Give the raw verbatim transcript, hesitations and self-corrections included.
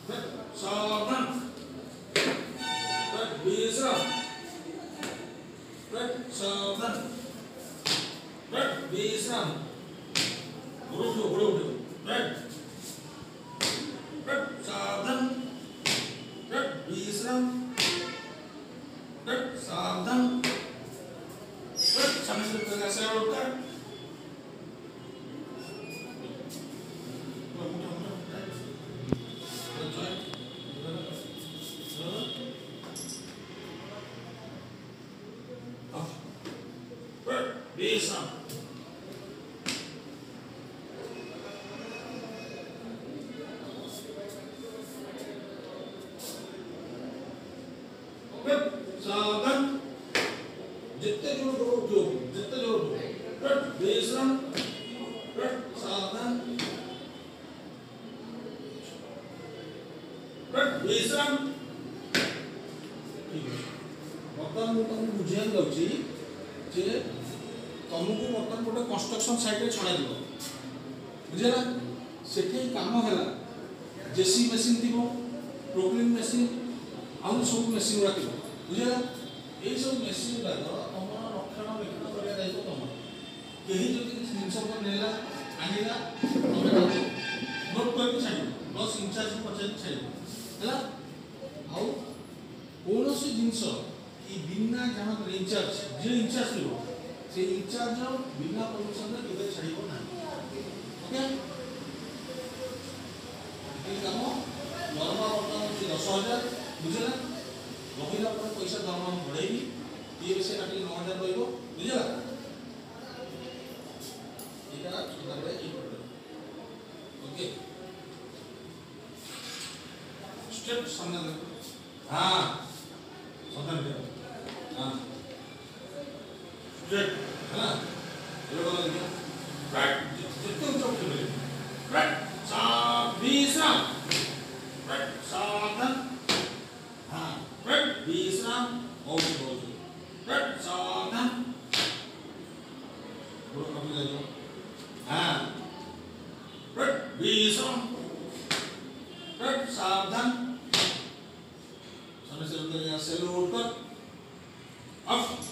सावधान विश्राम सावधान विश्राम उठो उठो उठो सावधान विश्राम सावधान समय से पहले से उठकर विश्राम सावधान जितने जोर दो जो जितने जोर दो विश्राम सावधान विश्राम बर्तमान मुझे तुमको बुझाई दउची जे तुमको बर्तमान गोटे कंस्ट्रक्शन साइट रे छड़ा दिबो बुझला सेठी काम हैला जेसी मशीन दिबो प्रोक्लिन मशीन आउ सब मशीन गुड़ा दिबो बुझला ए सब मशीन गुड़ा तुम रक्षणाबेक्षण करिया दायित्व तुम केही जदि किसी जिनस पर नेला आनिला तुम नोट करके छाड़ो बस इंचार्ज को पचार छाड़ो हैला आउ कोनोसी जिनस कि बिना जहां इंचार्ज जे इंचार्ज लिबो से इंचार्ज बिना परमिशन रे केबे छाड़िबो ना ओके ए काम दरमा वर्तमान अछि दस हजार बुझला महिला पर पैसा दरमा बढ़ेबी ये विषय काटी नौ हजार रहइबो बुझला एटा सुधारे ई पड़ो ओके स्टेप सामने देखो हां सावधान करो हां स्ट्रेट है ना ये वाला देखो राइट जितने चौक पे राइट विश्राम राइट सावधान हाँ राइट विश्राम बहुत बहुत राइट सावधान बोलो कभी ले लो हाँ राइट विश्राम राइट सावधान समय से उधर यहाँ से लो उठकर अब